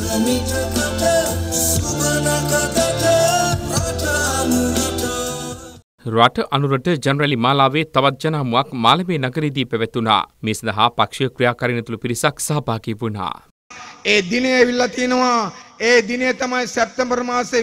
රට අනුරට ජනරලි මාලාවේ තවත් ජනහමුවක් මාලඹේ නගරයේදී පැවැත්වුණා. මේ සඳහා පක්ෂීය ක්‍රියාකාරීන් තුළ පිරිසක් සහභාගී වුණා. ඒ දිනේ ඇවිල්ලා තිනවා. ඒ දිනේ තමයි සැප්තැම්බර් මාසේ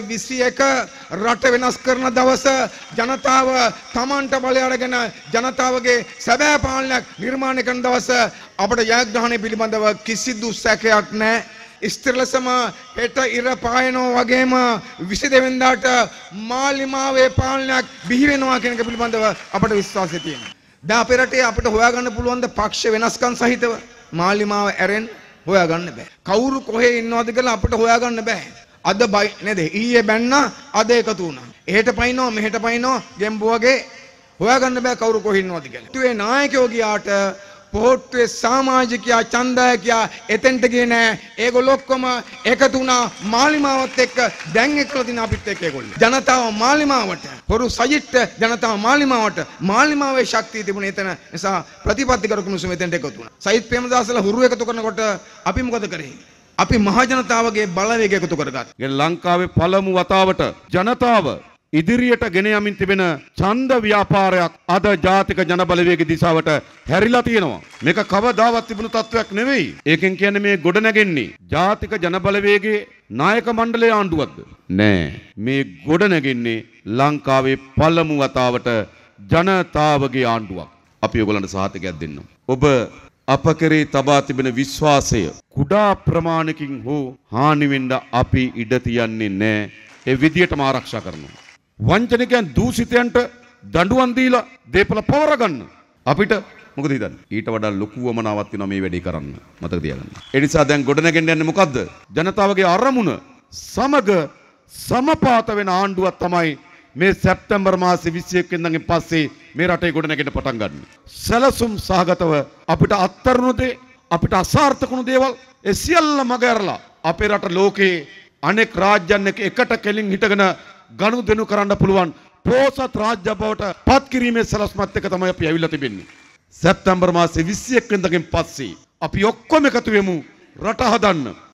21 රට වෙනස් කරන දවස. ජනතාව තමන්ට බලය අරගෙන ජනතාවගේ සැබෑ පාලනයක් නිර්මාණය කරන දවස. අපට ජයග්‍රහණය පිළිබඳව කිසිදු සැකයක් නැහැ. ස්ථිරලසම හෙට ඉර පායනවා වගේම 22 වෙනිදාට මාලිමාවේ පාලනයක් බිහි වෙනවා කියන එක පිළිබඳව අපට විශ්වාසය තියෙනවා. දැන් අපේ රටේ අපිට හොයාගන්න පුළුවන් ද පක්ෂ වෙනස්කම් සහිතව මාලිමාව ඇරෙන්න හොයාගන්න බෑ. කවුරු කොහේ ඉන්නවද කියලා අපිට හොයාගන්න බෑ. අද බයි නේද? ඊයේ බැන්න අද එකතු වුණා. එහෙට පයින්නවා මෙහෙට පයින්නවා ගෙම්බුවගේ හොයාගන්න බෑ කවුරු කොහේ ඉන්නවද කියලා. ඒ නායකයෝ ගියාට පොහොට්ටුවේ සමාජිකයා ඡන්දයකයා එතෙන්ට ගියේ නෑ. ඒගොල්ලෝ ඔක්කොම එකතු වුණා මාලිමාවත් එක්ක. දැන් එක්කලා තින අපිත් එක්ක ඒගොල්ලෝ. ජනතාව මාලිමාවට හොරු සජිත් ජනතාව මාලිමාවට මාලිමාවේ ශක්තිය තිබුණේ එතන. නිසා ප්‍රතිපත්තිකරු කුමුසු මෙතෙන්ට එකතු වුණා. සජිත් ප්‍රේමදාසලා හුරු එකතු කරනකොට අපි මොකද කරේ? අපි මහ ජනතාවගේ බලවේගය එකතු කරගත්තා. ලංකාවේ පළමු වතාවට ජනතාව ඉදිරියට ගෙන යමින් තිබෙන ඡන්ද ව්‍යාපාරයක් අද ජාතික ජනබලවේග දිශාවට හැරිලා තියෙනවා. මේක කවදාවත් තිබුණු තත්වයක් නෙවෙයි. ඒකෙන් කියන්නේ මේ ගොඩ නැගෙන්නේ ජාතික ජනබලවේගයේ නායක මණ්ඩලයේ ආණ්ඩුවක්ද? නෑ. මේ ගොඩ නැගෙන්නේ ලංකාවේ පළමු වතාවට ජනතාවගේ ආණ්ඩුවක්. අපි ඔයගලන්ට සහතිකයක් දෙන්නම්. ඔබ අප කෙරේ තබා තිබෙන විශ්වාසය කුඩා ප්‍රමාණකින් හෝ හානි වෙන්න අපි ඉඩ තියන්නේ නෑ. ඒ විදියටම ආරක්ෂා කරනවා. වංචනිකයන් දූෂිතයන්ට දඬුවම් දීලා දේපල පවර ගන්න. අපිට මොකද හිතන්නේ? ඊට වඩා ලොකු වමනාවක් වෙනවා මේ වැඩේ කරන්න. මතක තියාගන්න. ඒ නිසා දැන් ගොඩනැගෙන්න යන්නේ මොකද්ද? ජනතාවගේ අරමුණ සමග සමපාත වෙන ආණ්ඩුවක් තමයි මේ සැප්තැම්බර් මාසේ 21 වෙනිදාගෙන් පස්සේ මේ රටේ ගොඩනැගෙන්න පටන් ගන්න. සැලසුම් සහගතව අපිට අත්තරුණු දේ අපිට අසාර්ථකුණු දේවල් ඒ සියල්ල මග ඇරලා අපේ රට ලෝකේ අනෙක් රාජ්‍යයන් එකට කෙලින් හිටගෙන ගනුදෙනු කරන්න පුළුවන් පෝසත් රාජ්‍ය බවට පත් කිරීමේ සලස්මත් එක තමයි අපි ඇවිල්ලා තිබෙන්නේ. සැප්තැම්බර් මාසේ 21 වෙනිදාගෙන් පස්සේ අපි ඔක්කොම එකතු වෙමු රට හදන්න.